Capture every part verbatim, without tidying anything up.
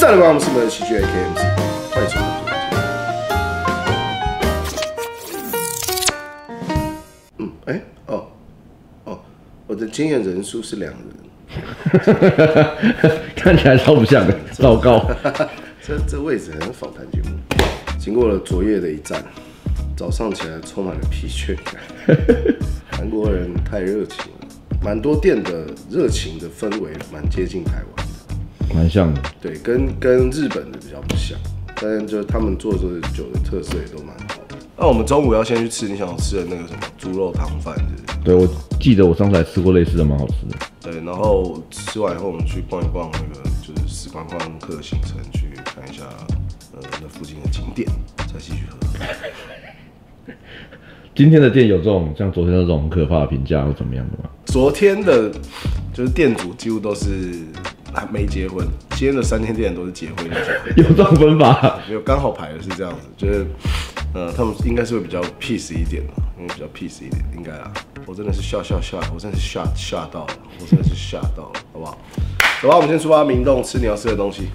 再来吧，我们是我们的喜剧 A K M C， 欢迎收看。嗯，哎、欸，哦，哦，我的经验人数是两人， 看起来超不像的，糟糕。 这这位置很像访谈节目。经过了昨夜的一战，早上起来充满了疲倦感。韩国人太热情了，蛮多店的热情的氛围蛮接近台湾的， 蛮像的。 对，跟跟日本的比较不像，但就是他们做的酒的特色也都蛮好的。那我们中午要先去吃你想要吃的那个什么猪肉汤饭，是不是？ 对，我记得我上次还吃过类似的，蛮好吃的。 对，然后吃完以后，我们去逛一逛那个就是时光观光客行程，去看一下呃那附近的景点，再继续喝。 今天的店有这种像昨天那种很可怕的评价，或怎么样的吗？ 昨天的，就是店主几乎都是还没结婚，今天的三间店都是结婚的。 有这种分法？ 没有，刚好排的是这样子，就是呃，他们应该是会比较 peace 一点的，因为比较 peace 一点，应该啊。我真的是吓吓吓，我真的是吓吓到了，我真的是吓到了，好不好？走吧，我们先出发明洞吃你要吃的东西。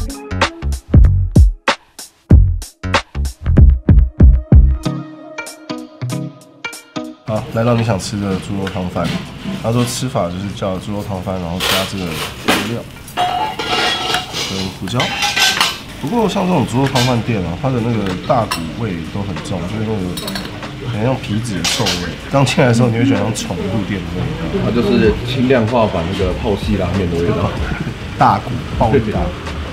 好，来到你想吃的猪肉汤饭。他说吃法就是叫猪肉汤饭，然后加这个调料跟胡椒。不过像这种猪肉汤饭店啊，它的那个大骨味都很重，就是那个很像皮脂的臭味。刚进来的时候，你会觉得像宠物店的味道。 它就是轻量化版那个泡系拉面的味道， 大骨爆力大骨。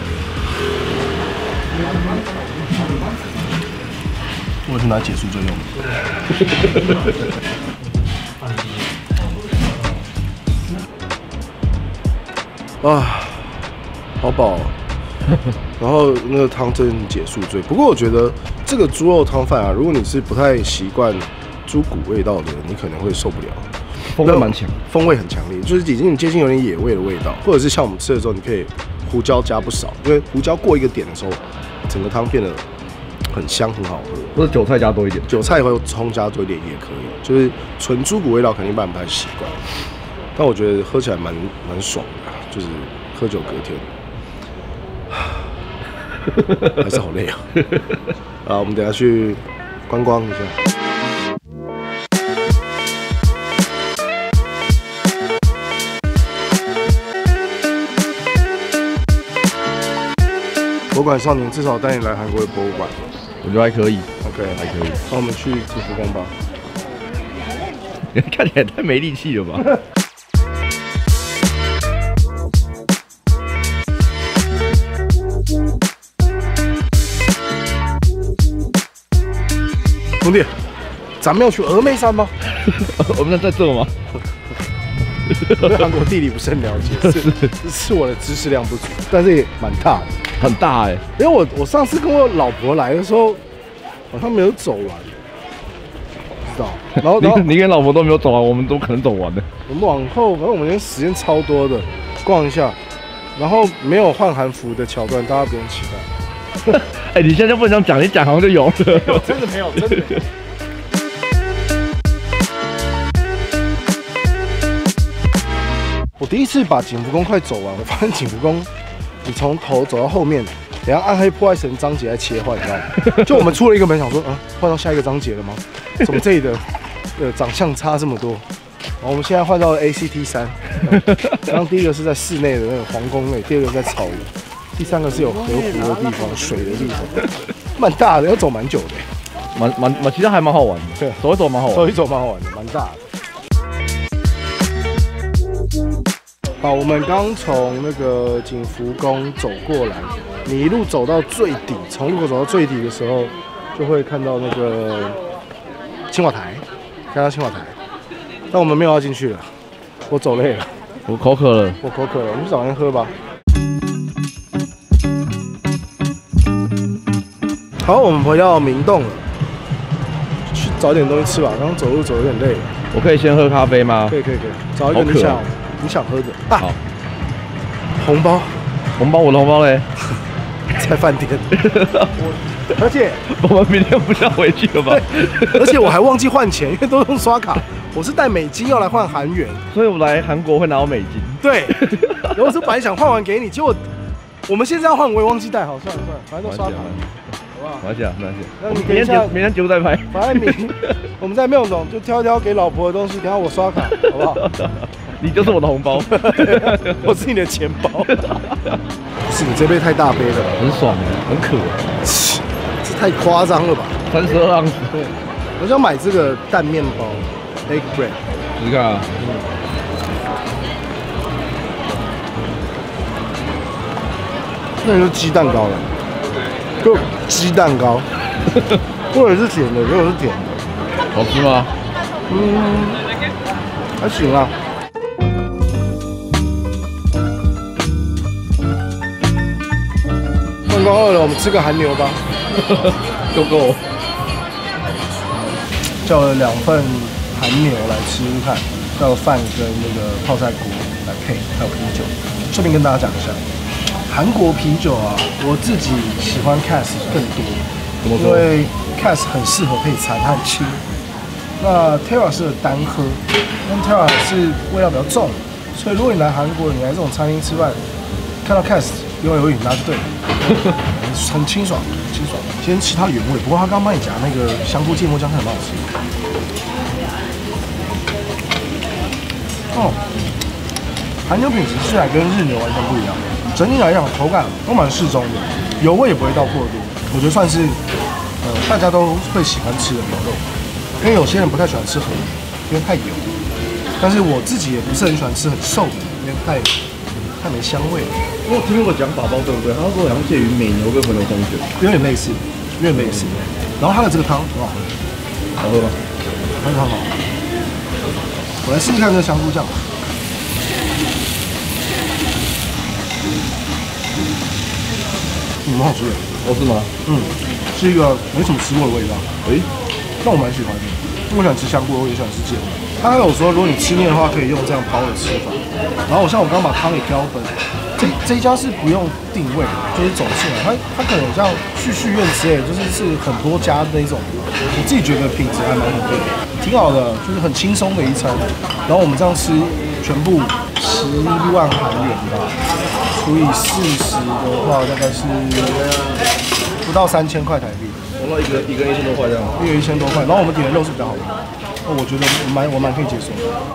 我是拿解宿醉用的。啊，好饱、啊。然后那个汤真的解宿醉。不过我觉得这个猪肉汤饭啊，如果你是不太习惯猪骨味道的人，你可能会受不了。 风味蛮强， 风味很强烈，就是已经接近有点野味的味道。或者是像我们吃的时候，你可以胡椒加不少，因为胡椒过一个点的时候，整个汤变得很香，很好喝。 或者韭菜加多一点， 韭菜和葱加多一点也可以。就是纯猪骨味道肯定一般不太习惯，但我觉得喝起来蛮蛮爽的，就是喝酒隔天。还是好累啊！啊，我们等一下去观光一下。博物馆少年至少带你来韩国的博物馆， 我觉得还可以。 OK， 还可以。 那我们去金福宫吧。 看起来太没力气了吧？ 兄弟，咱们要去峨眉山吗？ 我们在这吗？ 我对韩国地理不是很了解，是是我的知识量不足，但是也蛮大的， 很大哎、欸。 因为我我上次跟我老婆来的时候，好像没有走完，不知道。然后然后你跟老婆都没有走完，我们都可能走完了。 我们往后，反正我们今天时间超多的，逛一下，然后没有换韩服的桥段，大家不用期待。 哎、欸，你现在就不能讲，你讲好像就有了。 真的没有，真的没有。我第一次把景福宫快走完，我发现景福宫，你从头走到后面，等下暗黑破坏神章节来切换，你知道吗？就我们出了一个门，想说，啊，换到下一个章节了吗？怎么这里的呃长相差这么多？然后我们现在换到了 A C T 三，刚刚第一个是在室内的那个皇宫内，第二个在草原。第三个是有河湖的地方，水的地方，蛮大的，要走蛮久的， 蛮蛮蛮，其实还蛮好玩的。对，走一走蛮好玩， 走一走蛮好玩的，蛮大的。好，我们刚从那个景福宫走过来，你一路走到最底，从入口走到最底的时候，就会看到那个青瓦台，看到青瓦台。但我们没有要进去了，我走累了， 我口渴了， 我口渴了，我们去找人喝吧。好，我们回到明洞了，去找点东西吃吧。刚刚走路走有点累了。 我可以先喝咖啡吗？ 可以可以可以，找一个你想你想喝的啊。 好， 红包， 红包，我的红包嘞， 在饭店。而且我们明天不是要回去了吗？ 而且我还忘记换钱，因为都用刷卡。我是带美金要来换韩元， 所以我来韩国会拿到美金。 对，然后我是本来想换完给你，结果我们现在要换，我也忘记带好，算了算了，反正都刷卡，好不好？ 没关系啊，没关系。 那你等一下， 明天节目再拍。 反正你我们在妙总就挑挑给老婆的东西，等下我刷卡，好不好？ 你就是我的红包， 我是你的钱包。不是你这杯太大杯了， 很爽哎，很渴， 这太夸张了吧？ 三十二盎司。 对，我想买这个蛋面包 ，egg bread。 你看啊， 那就是鸡蛋糕了，就鸡蛋糕，或者是甜的，如果是甜的， 好吃吗？ 嗯，还行啊。饭刚饿了，我们吃个韩牛吧。 够够。 叫了两份韩牛来吃吃看，叫了饭跟那个泡菜锅来配，还有啤酒。顺便跟大家讲一下，韩国啤酒啊，我自己喜欢 Cass 更多，因为 Cass 很适合配餐，它很轻。那 Terra 适合单喝，但 Terra 是味道比较重，所以如果你来韩国，你来这种餐厅吃饭，看到 Cass 有有饮那就对了，很清爽，很清爽。先吃它原味，不过他刚帮你夹那个香菇芥末酱，它很好吃。哦，韩牛品质吃起来跟日牛完全不一样，整体来讲口感都蛮适中的，油味也不会到过多，我觉得算是呃大家都会喜欢吃的牛肉。因为有些人不太喜欢吃很，因为太油。但是我自己也不是很喜欢吃很瘦的，因为太太没香味了。 我有听过讲法包对不对？他说好像介于美牛跟和牛中选， 有点类似，有点类似。然后它的这个汤很好喝， 好喝吗？ 非常好。我来试试看这个香菇酱。嗯，蛮好吃的。 哦，是吗？ 嗯，是一个没什么吃过的味道。 诶、欸， 但我蛮喜欢的，因为我喜欢吃香菇，我也喜欢吃芥末。他还有说，如果你吃面的话，可以用这样抛的吃法。然后我像我刚刚把汤给挑分，这这一家是不用定位，就是走进来，它它可能像旭旭苑之类的，就是是很多家那种。我自己觉得品质还蛮稳定的，挺好的，就是很轻松的一餐。然后我们这样吃，全部十万韩元吧，除以四十的话，大概是不到三千块台币。 我一个一个一千多块这样， 一个一千多块，然后我们点的肉是比较好的，那我觉得我蛮我蛮可以接受的。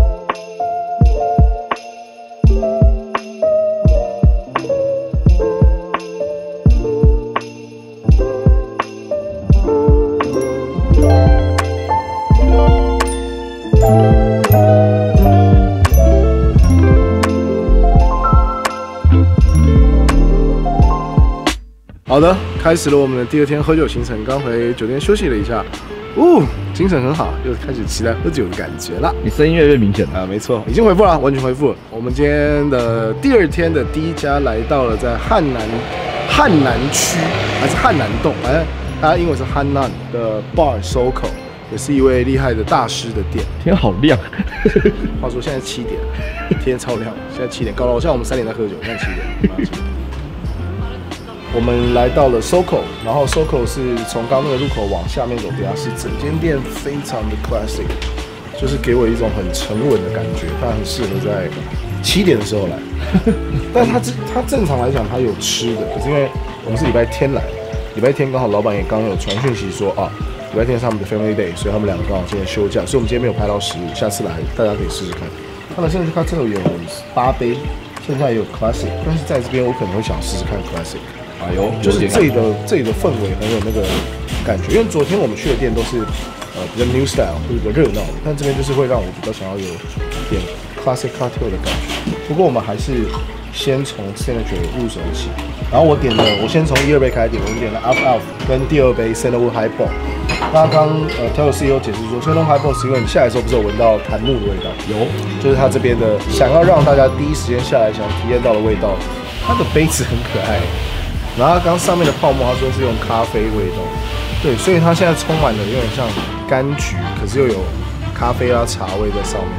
好的，开始了我们的第二天喝酒行程。刚回酒店休息了一下，哦，精神很好，又开始期待喝酒的感觉了。 你声音越来越明显啊，没错，已经回复了，完全回复了。我们今天的第二天的第一家来到了在汉南汉南区还是汉南洞，反正它英文是汉南的 Bar Soko， 也是一位厉害的大师的店。 天好亮， 话说现在七点，天超亮，现在七点，搞得好像我们三点在喝酒，现在七点。我们来到了 Soko， 然后 Soko 是从刚那个入口往下面走，底下是整间店非常的 classic， 就是给我一种很沉稳的感觉，它很适合在七点的时候来。但它这它正常来讲它有吃的，可是因为我们是礼拜天来，礼拜天刚好老板也刚有传讯息说啊，礼拜天是他们的 family day， 所以他们两个刚好今天休假，所以我们今天没有排到食物，下次来大家可以试试看。它的现在它这个有八杯，剩下也有 classic， 但是在这边我可能会想试试看 classic。 哎呦， 就是这里的这里的氛围很有那个感觉，因为昨天我们去的店都是呃比较 new style 或者比较热闹的，但这边就是会让我比较想要有点 classic cocktail 的感觉。不过我们还是先从 signature 入手起，然后我点了，我先从一二杯开始点，我们点了 Alf Alf 跟第二杯 Sandalwood Highball。那刚呃 Taylor C E O 解释说 ，Sandalwood Highball 是因为你下来的时候不是有闻到檀木的味道，有，就是它这边的想要让大家第一时间下来想体验到的味道。它的杯子很可爱。然后刚上面的泡沫，他说是用咖啡味道，对，所以它现在充满了有点像柑橘，可是又有咖啡啊茶味在上面。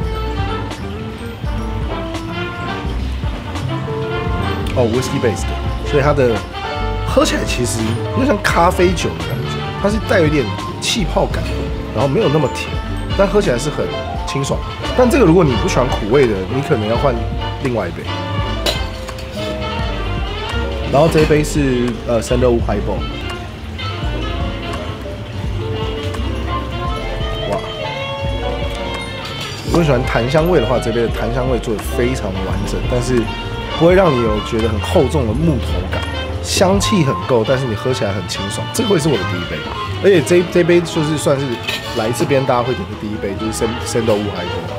哦 ，whisky based， 所以它的喝起来其实有点像咖啡酒的感觉，它是带有一点气泡感，然后没有那么甜，但喝起来是很清爽。但这个如果你不喜欢苦味的，你可能要换另外一杯。 然后这一杯是呃三六五 Highball。哇！如果你喜欢檀香味的话，这杯的檀香味做的非常完整，但是不会让你有觉得很厚重的木头感，香气很够，但是你喝起来很清爽。这个会是我的第一杯，而且这这杯就是算是来这边大家会点的第一杯，就是三三六五 Highball。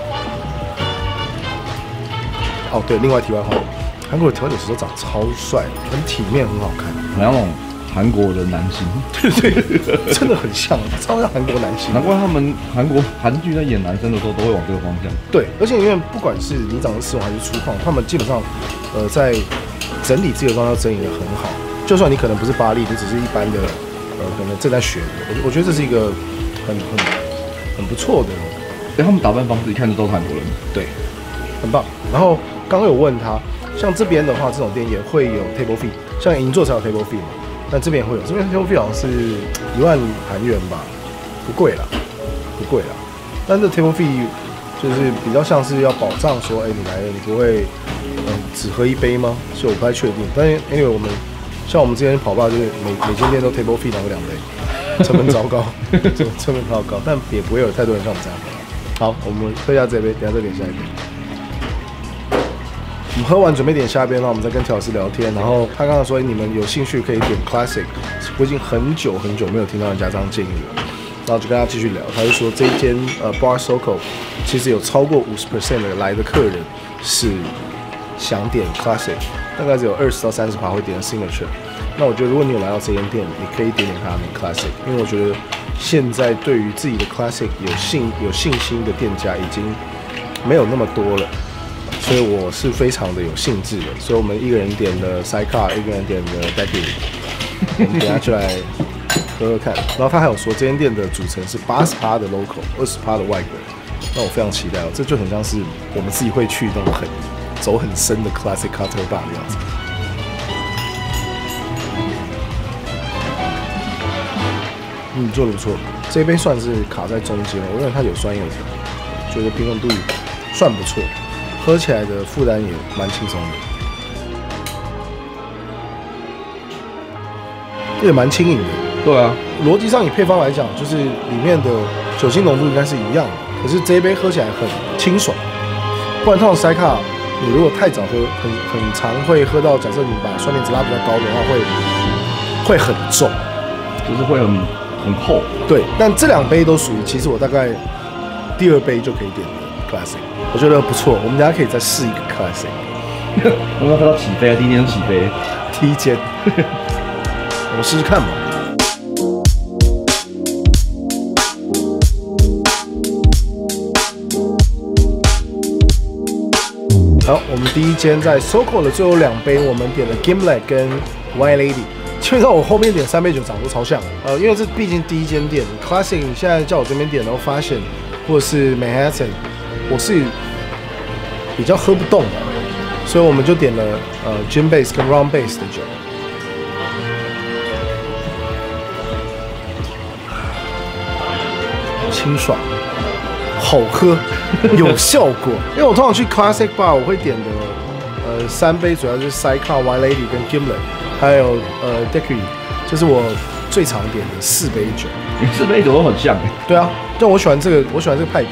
哦，对，另外题外话，韩国的调酒师都长超帅，很体面，很好看， 好像那种韩国的男星， 对对，真的很像，超像韩国男星。 难怪他们韩国韩剧在演男生的时候都会往这个方向。 对，而且因为不管是你长得丝绒还是粗犷，他们基本上，呃，在整理自己的妆要整理的很好。就算你可能不是巴黎，你只是一般的，呃，可能正在学的，我我觉得这是一个很很很不错的。 哎，他们打扮方式一看就都是韩国人， 对，很棒。然后刚刚有问他，像这边的话，这种店也会有 table fee， 像银座才有 table fee 嘛，但这边也会有，这边 table fee 好像是一万韩元吧，不贵啦，不贵啦。但这 table fee 就是比较像是要保障说，哎、欸，你来了，你不会嗯只喝一杯吗？所以我不太确定。但是 anyway 我们像我们之前跑吧，就是每每间店都 table fee 拿个两杯，成本糟糕，成本超高，但也不会有太多人像我们这样。好，我们喝一下这杯，等下再点下一杯。我们喝完准备点下一杯，然后我们再跟调酒师聊天。然后他刚刚说，你们有兴趣可以点 Classic， 我已经很久很久没有听到人家这样建议了。然后就跟他继续聊，他就说这一间呃 Bar Soko 其实有超过五十 percent 的来的客人是想点 Classic， 大概只有二十到三十趴会点 Signature。那我觉得如果你有来到这间店，你可以点点他们 Classic， 因为我觉得现在对于自己的 Classic 有信有信心的店家已经没有那么多了。所以我是非常的有兴致的，所以我们一个人点了 Sidecar， 一个人点了 Daiquiri， 我们等下就来喝喝看。然后他还有说，这间店的组成是八十趴的 local， 二十趴的外国人。那我非常期待哦，这就很像是我们自己会去那种很走很深的 classic cocktail bar 的样子。嗯，做的不错，这一杯算是卡在中间，我认为它有酸有甜，觉得平衡度算不错。喝起来的负担也蛮轻松的，也蛮轻盈的。 对啊， 逻辑上以配方来讲，就是里面的酒精浓度应该是一样的，可是这一杯喝起来很清爽。不然通常塞卡，你如果太早喝，很很常会喝到，假设你把酸甜值拉比较高的话，会会很重， 就是会很很厚。 对，但这两杯都属于，其实我大概第二杯就可以点的 classic。我觉得不错，我们等一下可以再试一个 classic。 我们喝到起飞啊，第一天就起飞， 第一间，我们试试看吧。好，我们第一间在 Soko 的最后两杯，我们点了 Gimlet 跟 White Lady。基本上我后面点三杯酒长都超像，呃，因为这毕竟第一间店 ，Classic 你现在叫我这边点，然后发现或者是 Manhattan。我是比较喝不动的，所以我们就点了呃 gin base 跟 rum base 的酒，清爽，好喝，有效果。因为我通常去 classic bar 我会点的呃三杯，主要就是 Sidecar White Lady 跟 Gimlet， 还有呃 Daiquiri， 这是我最常点的四杯酒。 你四杯酒都很像哎。 对啊，但我喜欢这个，我喜欢这个派别。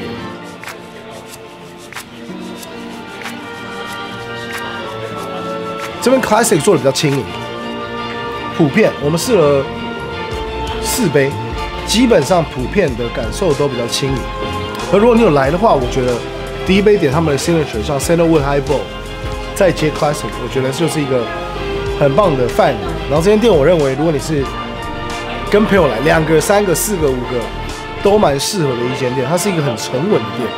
这边 Classic 做的比较轻盈，普遍我们试了四杯，基本上普遍的感受都比较轻盈。而如果你有来的话，我觉得第一杯点他们的 signature 像 Sandalwood Highball， 再接 Classic， 我觉得就是一个很棒的饭。然后这间店我认为，如果你是跟朋友来，两个、三个、四个、五个，都蛮适合的一间店。它是一个很沉稳的店，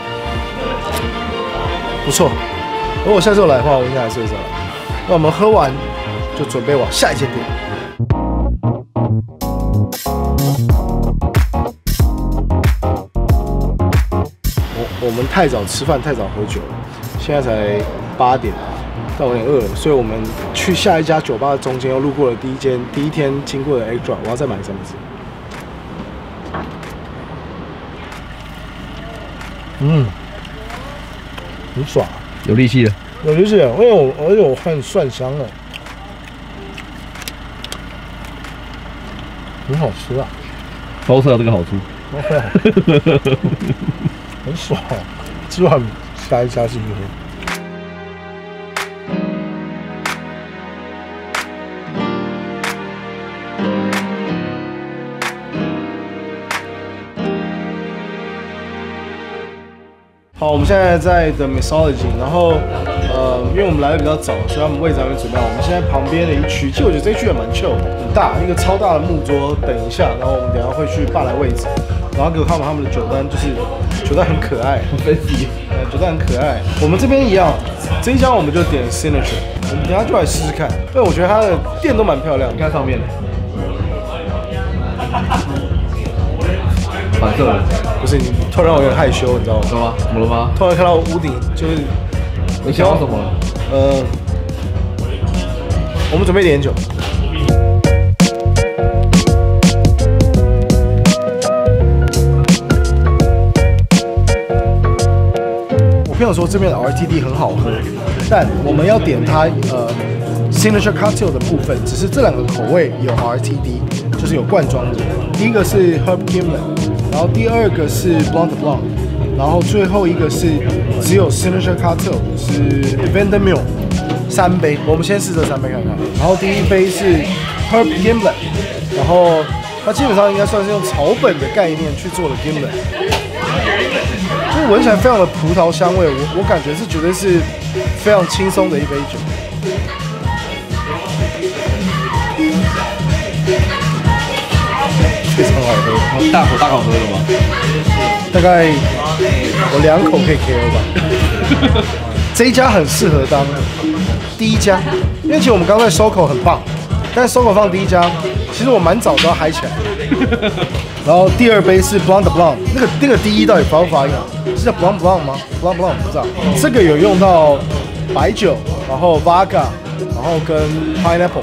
不错。如果我下次有来的话，我应该还是会再来。那我们喝完就准备往下一间店。我我们太早吃饭，太早喝酒了，现在才八点，但我有点饿了，所以我们去下一家酒吧的中间又路过了第一间第一天经过的 Egg Drop， 我要再买三明治。嗯，很爽， 有力气了。 有力气了，因为我而且我很蒜香了。 很好吃啊， 超吃到这个好处。 很爽，吃完加一加进去喝。好，我们现在在的 Mixology， 然后呃，因为我们来的比较早，所以他们位置还没准备好。我们现在旁边的一区，其实我觉得这一区也蛮 chill 的，很大，一个超大的木桌。等一下，然后我们等一下会去霸来位置，然后给我看他们的酒单，就是酒单很可爱，很分析，呃，酒单很可爱。我们这边一样，这一家我们就点 Signature， 我们等一下就来试试看，因为我觉得它的店都蛮漂亮的。 你看上面，反射的。 不是你突然让我有点害羞，你知道吗？ 怎么了？怎么了吗？ 突然看到屋顶，就是你想要什么？ 呃，我们准备点酒。我朋友说这边的 R T D 很好喝，但我们要点它呃 signature cocktail 的部分，只是这两个口味有 R T D， 就是有罐装的。第一个是 Herb Gimlet。然后第二个是 Blanc de Blanc， 然后最后一个是只有 Signature Cocktail， 是 Vandermeer， 三杯，我们先试这三杯看看。然后第一杯是 Herb Gimlet， 然后它基本上应该算是用草本的概念去做的 Gimlet， 就闻起来非常的葡萄香味，我我感觉是绝对是非常轻松的一杯酒。非常好喝， 大口大口喝的吗？ 大概我两口可以 K O 吧。这一家很适合当第一家，因为其实我们刚在 Soco 很棒，但是 Soco 放第一家，其实我蛮早就要嗨起来。然后第二杯是 Blanc de Blanc， 那个那个第一到底发不发音啊？是叫 Blanc Blanc 吗 ？Blanc Blanc 不知道。这个有用到白酒，然后 Vodka， 然后跟 Pineapple。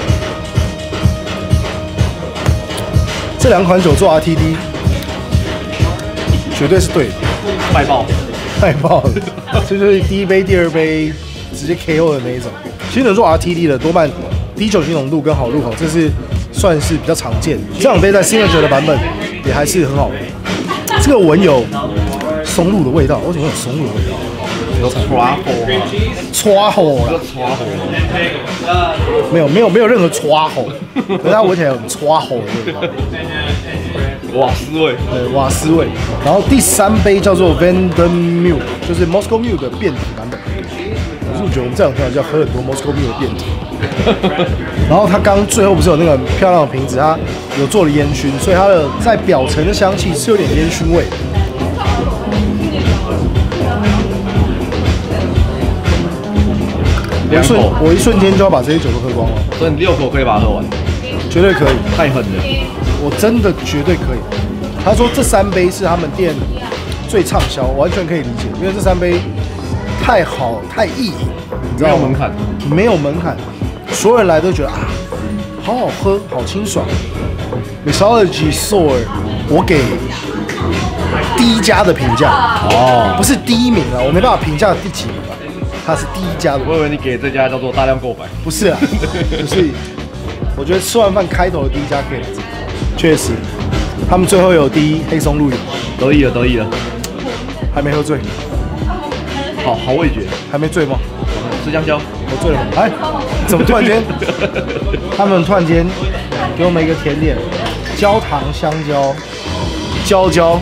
这两款酒做 R T D， 绝对是对的， 卖爆， 卖爆了！这就是第一杯、第二杯直接 K O 的那一种。其实能做 R T D 的，多半低酒精浓度跟好入口，这是算是比较常见的。这两杯在 Signature 的版本也还是很好喝。这个闻有松露的味道，为什么有松露的味道？ 有刷火， 刷火了， 刷火， 没有没有没有任何刷火，可是它闻起来有刷火的味道。 瓦斯味， 对，瓦斯味。然后第三杯叫做 Vandermeer， 就是 Moscow Mule 的变体版本。我是觉得我们这两天要喝很多 Moscow Mule 的变体。然后它刚最后不是有那个漂亮的瓶子，它有做了烟熏，所以它的在表层的香气是有点烟熏味。我一瞬我一瞬间就要把这些酒都喝光了， 所以你六口可以把它喝完， 绝对可以， 太狠了。 我真的绝对可以。他说这三杯是他们店最畅销，完全可以理解，因为这三杯太好太意淫，你知道吗？ 没有门槛， 没有门槛，所有人来都觉得啊，好好喝，好清爽。Mixology Sour， 我给第一家的评价哦，不是第一名了，我没办法评价第几名了，它是第一家的。 我以为你给这家叫做大量购买， 不是啊，就是我觉得吃完饭开头的第一家可以来这里，确实，他们最后有第一黑松露饮， 得意了得意了， 还没喝醉， 好好味觉， 还没醉吗？ 吃香蕉， 我醉了吗？哎，怎么突然间，他们突然间给我们一个甜点，焦糖香蕉，焦焦。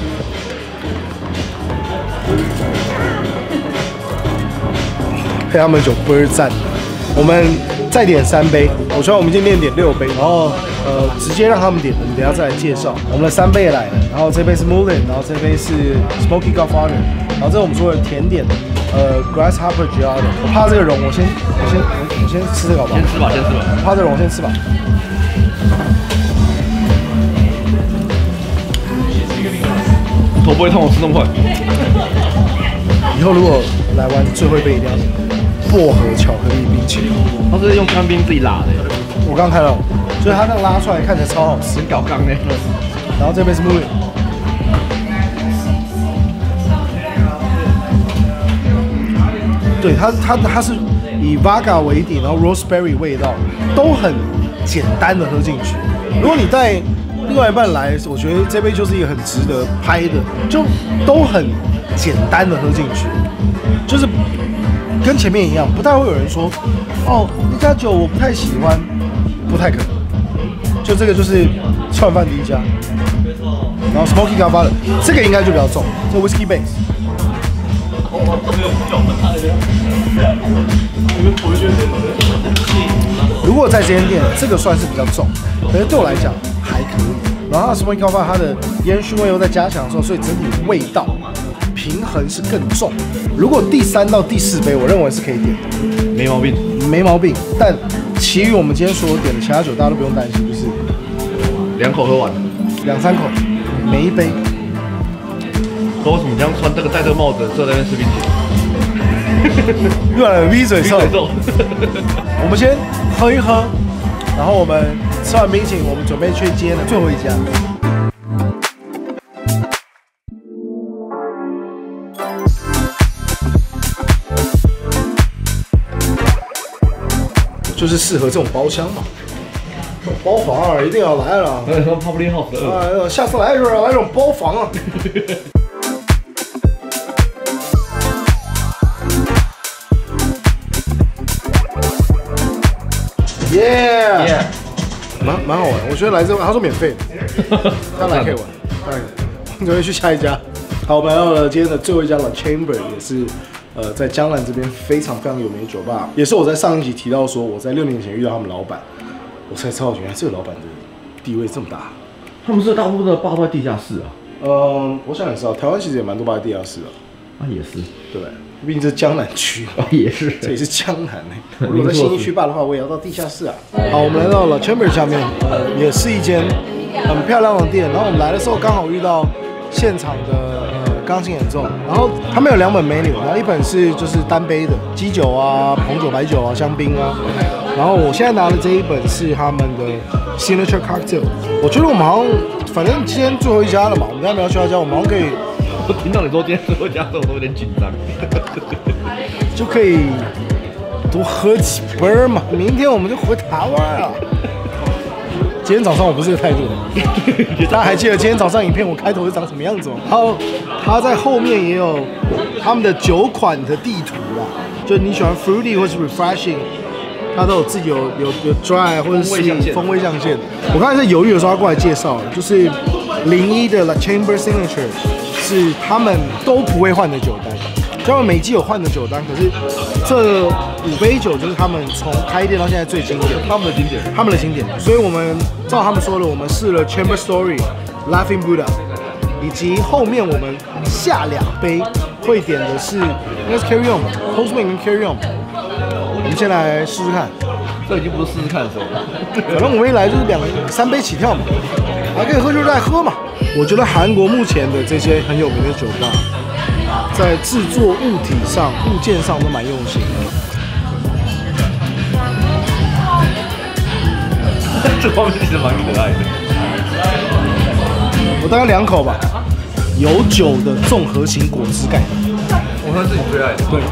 配他们的酒倍儿赞，我们再点三杯，我说我们今天点六杯，然后呃直接让他们点，我们等一下再来介绍。我们的三杯也来了，然后这杯是 Moulin， 然后这杯是 Smoky Godfather， 然后这是我们说的甜点，呃 Grasshopper Gelato。我怕这个蓉，我先我先我我先吃这个好不好？ 先吃吧，先吃吧。 我怕这个蓉，先吃吧。 头不会痛，我吃那么快。 以后如果来玩最后一杯一定要薄荷巧克力冰淇淋， 它是用干冰自己拉的， 我刚刚看到，所以它那个拉出来看起来超好吃， 很搞刚呢。 然后这杯是 Moulin， 对它它它是以 Vodka 为底，然后 Roseberry 味道都很简单的喝进去。如果你带另外一半来，我觉得这杯就是一个很值得拍的，就都很简单的喝进去，就是跟前面一样，不太会有人说，哦，一家酒我不太喜欢，不太可能。就这个就是串饭第一家，然后 Smoky Godfather 这个应该就比较重，这 Whisky Base。如果在这间店，这个算是比较重，可是对我来讲还可以。然后它的 Smoky Godfather 它的烟熏味又在加强的时候，所以整体味道平衡是更重。如果第三到第四杯，我认为是可以点的， 没毛病， 没毛病。但其余我们今天所有点的其他酒，大家都不用担心，就是两口喝完， 两三口，每一杯。 说为什么这样穿这个戴这个帽子，坐在那边吃冰淇淋？ 越来越逼嘴臭。我们先喝一喝，然后我们吃完冰淇淋，我们准备去接的最后一家。就是适合这种包厢嘛，这种包房啊，一定要来了。 那说 Public House 的。 哎呦，下次来的时候来这种包房啊。耶， yeah! 蛮蛮好玩，我觉得来这他说免费，他来可以玩，当然，准备去下一家。好，我们来到了今天的最后一家了 Chamber， 也是呃在江南这边非常非常有名的酒吧，也是我在上一集提到说我在六年前遇到他们老板，我才知道原来这个老板的地位这么大。 他们是大部分的吧都在地下室啊。 嗯，我想也知道，台湾其实也蛮多吧在地下室的。 啊，也是， 对。毕竟这是江南区， 哦，也是， 这也是江南哎。如果在信义区霸的话，我也要到地下室啊。好，我们来到了 Chamber 下面，呃，也是一间很漂亮的店。然后我们来的时候刚好遇到现场的呃钢琴演奏，然后他们有两本 menu， 然后一本是就是单杯的基酒啊、红酒、白酒啊、香槟啊。然后我现在拿的这一本是他们的 signature cocktail。我觉得我们好像，反正今天最后一家了嘛，我们等下没有去他家，我们好像可以。 我听到你说今天最后一家，我都有点紧张。 就可以多喝几杯嘛，明天我们就回台湾了。今天早上我不是这个态度，大家还记得今天早上影片我开头是长什么样子吗？然后它在后面也有他们的酒款的地图啦，就你喜欢 fruity 或是 refreshing， 它都有自己有有有 dry 或者是风味象限。我刚才在犹豫的时候，他过来介绍，就是零一的 La Chamber Signature 是他们都不会换的酒单。他们每季有换的酒单，可是这五杯酒就是他们从开店到现在最经典， 他们的经典， 他们的经典。所以我们照他们说的，我们试了 Chamber Story、Laughing Buddha， 以及后面我们下两杯会点的是应该是 Carry On、Postman 跟 Carry On。我们先来试试看， 这已经不是试试看的时候了。 反正我们一来就是两三杯起跳嘛，还可以喝就再喝嘛。我觉得韩国目前的这些很有名的酒吧，在制作物体上、物件上都蛮用心的。 这方面其实蛮可爱的。 我大概两口吧，有酒的综合型果汁盖。 我算是你最爱的。 对。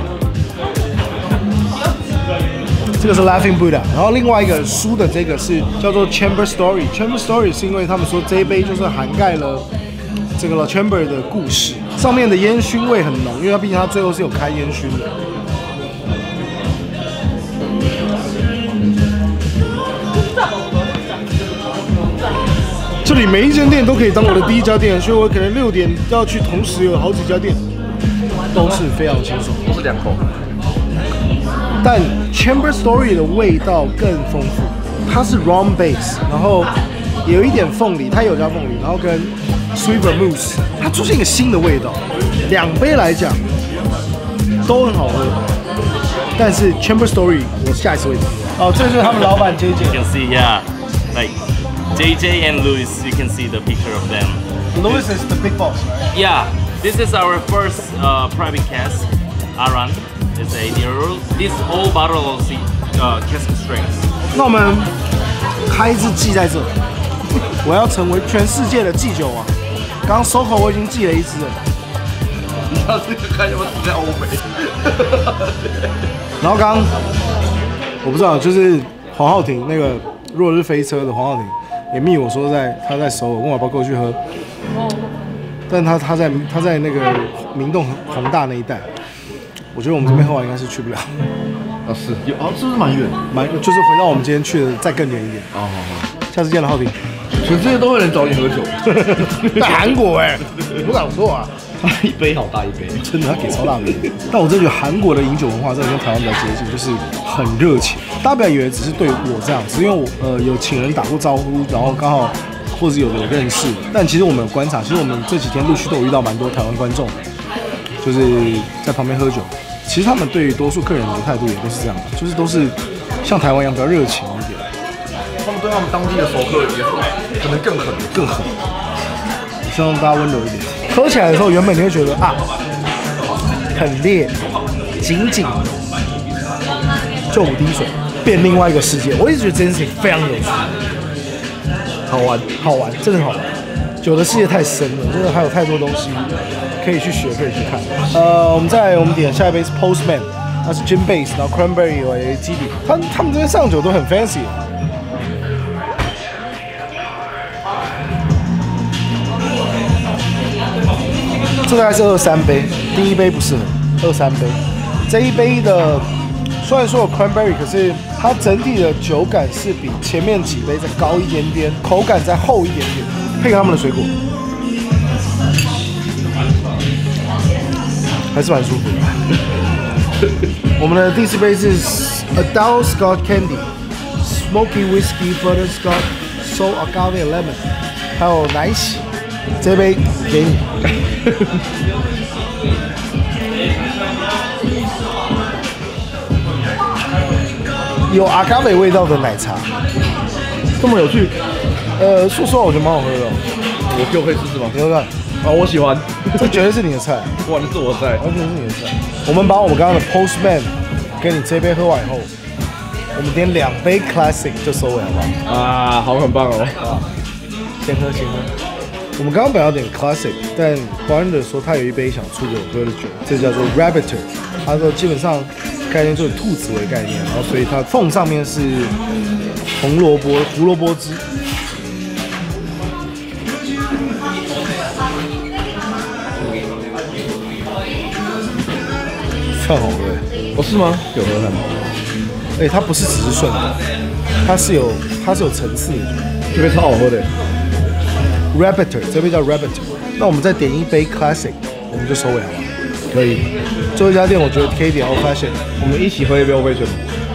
这个是 Laughing Buddha， 然后另外一个输的这个是叫做 Chamber Story。Chamber Story 是因为他们说这一杯就是涵盖了这个 La Chamber 的故事，上面的烟熏味很浓，因为它毕竟它最后是有开烟熏的。这里每一间店都可以当我的第一家店，所以我可能六点要去同时有好几家店，都是非常轻松， 都是两口。 但 Chamber Story 的味道更丰富，它是 rum base， 然后有一点凤梨，它有加凤梨，然后跟 sweet vermouth， 它出现一个新的味道。两杯来讲都很好喝，但是 Chamber Story 我下一次会点。哦，这就是他们老板 J J。 You can see, yeah, like J J and Louis. You can see the picture of them. Louis is the big boss, right? Yeah, this is our first uh, private cask, Aran. It's eight year old. This whole bottle of uh, cask strength. 那我们开一支记在这，我要成为全世界的祭酒王。刚刚 Soco 我已经记了一支了。 你要这个开什么只在欧美？ 然后刚刚我不知道，就是黄浩庭那个《落日飞车》的黄浩庭， 也密我说在他在首尔，问我要不要过去喝。但他他在他在那个明洞宏大那一带，我觉得我们这边喝完应该是去不了。 啊是有啊，是不是蛮远？ 蛮就是回到我们今天去的再更远一点。 哦好好， 下次见了，浩平。 全世界都会有人找你喝酒， 在韩国哎、欸，不敢说啊。 一杯好大一杯， 真的，他给超大杯。但我真的觉得韩国的饮酒文化真的跟台湾比较接近，就是很热情。大家不要以为只是对我这样子，因为我呃有请人打过招呼，然后刚好或者有的有认识。但其实我们有观察，其实我们这几天陆续都有遇到蛮多台湾观众，就是在旁边喝酒。其实他们对于多数客人的态度也都是这样的，就是都是像台湾一样比较热情一点。 他们对他们当地的熟客也是可能更狠， 更狠。希望大家温柔一点。喝起来的时候，原本你会觉得啊，很烈，紧紧就五滴水，变另外一个世界。我一直觉得这件事情非常有趣，好玩，好玩，真的好玩。酒的世界太深了，真的还有太多东西可以去学，可以去看。呃，我们再我们点下一杯是 Postman， 它是 gin base， 然后 cranberry 为基底。他他们这边上酒都很 fancy。这大概是二三杯，第一杯不适合，二三杯。这一杯的虽然说有 cranberry， 可是它整体的酒感是比前面几杯再高一点点，口感再厚一点点，配合他们的水果，还是蛮舒服的。我们的第四杯是 Adult Scotch Candy、Smoky Whiskey Butterscotch、Sour Agave Lemon， 还有奶喜。这杯给你。有阿嘎美味道的奶茶， 这么有趣。 呃，说实话，我觉得蛮好喝的、哦。 我就可以试试吗？ 你看看， 啊，我喜欢， 这绝对是你的菜， 哇，这是我的菜， 完全是你的菜。我们把我们刚刚的 Postman 跟你这杯喝完以后，我们点两杯 Classic 就收尾，好不好？ 啊，好，很棒哦。 啊，先喝，先喝。我们刚刚本来要点 Classic， 但 Bartender 说他有一杯想出给我喝的酒，这叫做 Rabbiter。他说基本上概念就是兔子为概念，然后所以它缝上面是红萝卜、胡萝卜汁。算好喝哎， 哦是吗？有喝看。 哎，它不是只是顺的，它是有它是有层次的。 这杯超好喝的。 Rabbiter 这杯叫 Rabbiter， 那我们再点一杯 Classic， 我们就收尾好了。可以。最后一家店我觉得可以点 Old Fashion， 我们一起喝一杯 Old Fashion。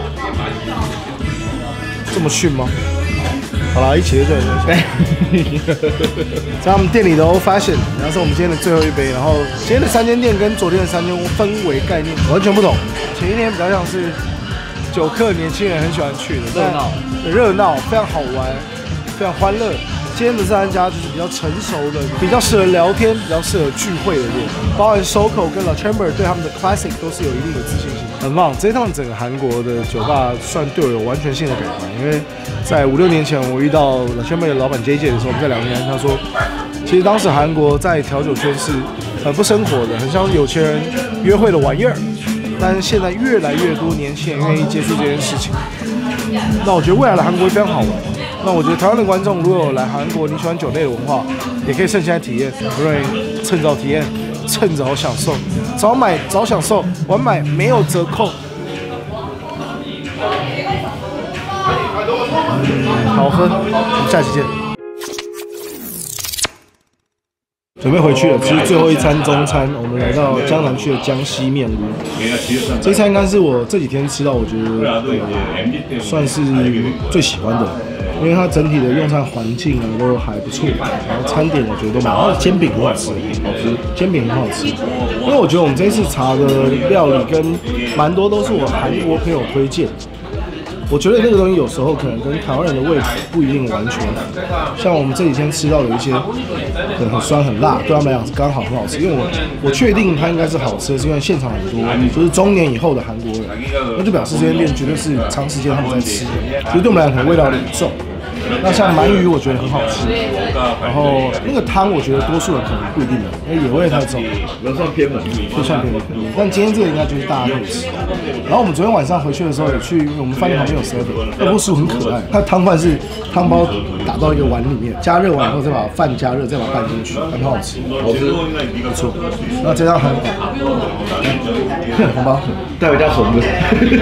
这么逊吗？好了，一起就对。在他们店里的 Old Fashion， 然后是我们今天的最后一杯。然后今天的三间店跟昨天的三间氛围概念完全不同。前一天比较像是酒客年轻人很喜欢去的， 热闹， 热闹，非常好玩，非常欢乐。今天的这三家就是比较成熟的，比较适合聊天、比较适合聚会的店，包含 Soko 跟 La Chamber 对他们的 Classic 都是有一定的自信心，很棒。这一趟整个韩国的酒吧算对我有完全性的改观，因为在五六年前我遇到 La Chamber 的老板 J J 的时候，我们在聊天，他说，其实当时韩国在调酒圈是很不生活的，很像是有钱人约会的玩意儿，但是现在越来越多年轻人愿意接触这件事情。那我觉得未来的韩国会非常好玩。那我觉得台湾的观众如果有来韩国，你喜欢酒类的文化，也可以趁现在体验。我认为趁早体验，趁早享受，早买早享受，晚买没有折扣。嗯，好喝，我们下期见。准备回去了，其实最后一餐中餐，我们来到江南区的江西面屋。这一餐应该是我这几天吃到，我觉得、呃、算是最喜欢的，因为它整体的用餐环境啊都还不错，然后餐点我觉得都蛮好，煎饼很好吃，好吃，煎饼很好吃。因为我觉得我们这一次查的料理跟蛮多都是我韩国朋友推荐。我觉得那个东西有时候可能跟台湾人的胃口不一定完全，像我们这几天吃到的一些可能很酸很辣，对他们来讲是刚好很好吃。因为我我确定它应该是好吃的，是因为现场很多就是中年以后的韩国人，那就表示这间店绝对是长时间他们在吃的，所以对我们来讲可能味道有点重。 那像鳗鱼我觉得很好吃，然后那个汤我觉得多数人可能不一定的，因为野味太重， 能算偏门， 就算偏门。但今天这个应该就是大家可以吃。然后我们昨天晚上回去的时候也去，因为我们饭店旁边有 seven， 那部书很可爱，它的汤饭是汤包打到一个碗里面，加热完以后再把饭加热，再把它拌进去，很好吃， 好吃， 不错。那这张很红包带回家红的。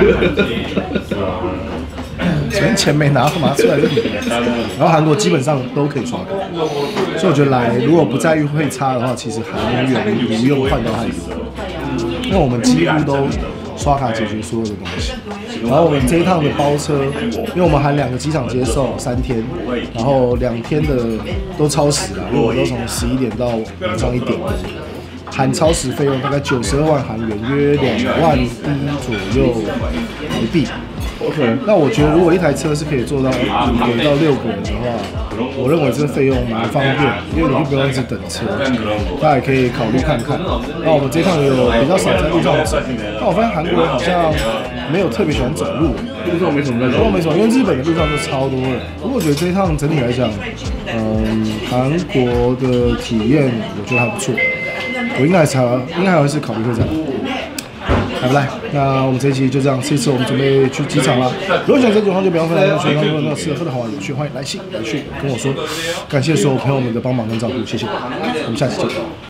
昨天钱没拿，干嘛出来这里？然后韩国基本上都可以刷卡，所以我觉得来如果不在意会差的话，其实韩元不用换到汉元，因为我们几乎都刷卡解决所有的东西。然后我们这一趟的包车，因为我们含两个机场接送三天，然后两天的都超时了，因为我都从十一点到晚上一点。含超时费用大概九十二万韩元，约两万一左右台币。 OK， 那我觉得如果一台车是可以做到五个到六个人的话，我认为这个费用蛮方便，因为你就不用一直等车，大家也可以考虑看看。那我们这趟也有比较少在路上走，但我发现韩国人好像没有特别喜欢走路， 路上没什么在走，没什么，因为日本的路上就超多人。不过我觉得这一趟整体来讲，嗯，韩国的体验我觉得还不错。我应该才应该还会是考虑会这样，来不来？那我们这一期就这样，这次我们准备去机场了。如果喜欢这集的话，就不要分享出去。如果有吃的喝的好玩有趣，欢迎来信来讯跟我说。感谢所有朋友们的帮忙跟照顾，谢谢。我们下期见。